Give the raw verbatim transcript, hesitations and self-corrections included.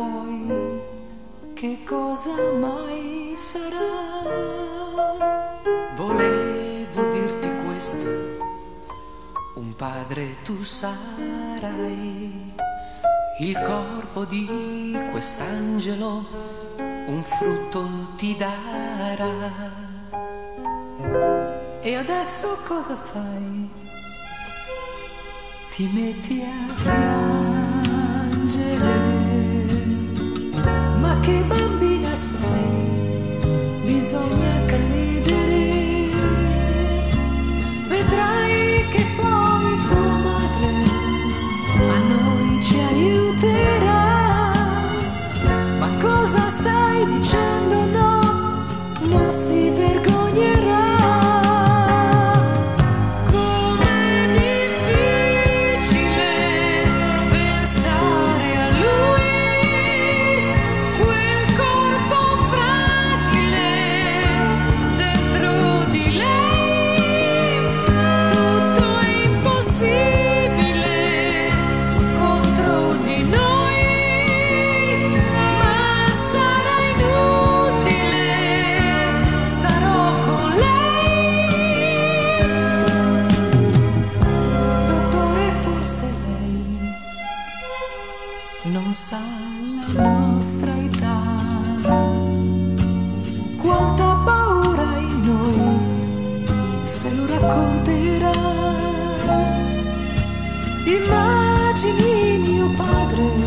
poi che cosa mai sarà? Volevo dirti questo, un padre tu sarai, il corpo di quest'angelo un frutto ti darà. E adesso cosa fai? Ti metti a piangere, ma che bambina sei? Bisogna credere, vedrai che poi tua madre a noi ci aiuterà. Ma cosa stai dicendo? No, non si vergognerà. Non sa la nostra età quanta paura in noi, se lo racconterà. Immagini mio padre